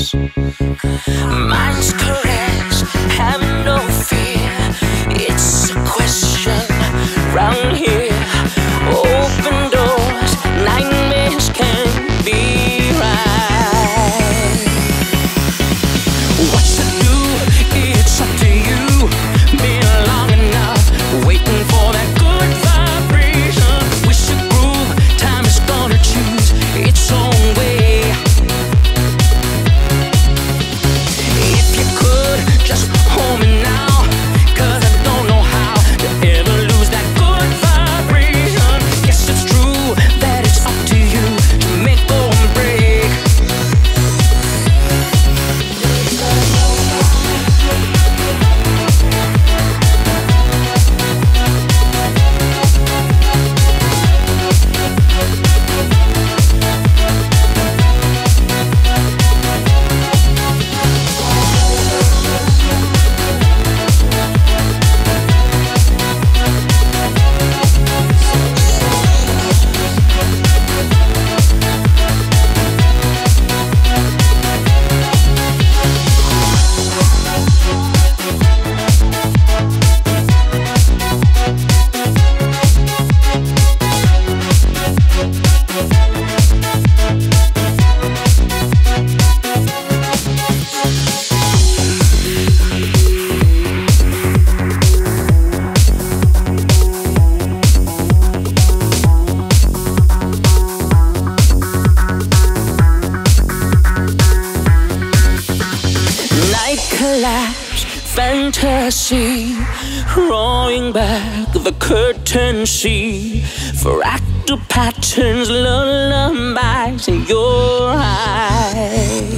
Mind's caressed, have no fear. It's a question round here. Open doors, nightmares can be right. What to do? It's up to you. Been long enough waiting for that good vibration. We should groove. Time is gonna choose its own way. If you could just hold me now, 'cause I don't know how to ever lose that good vibration. Guess it's true that it's up to you to make or break. Collapse, fantasy, rolling back the curtain, see fractal patterns, lullabies in your eyes.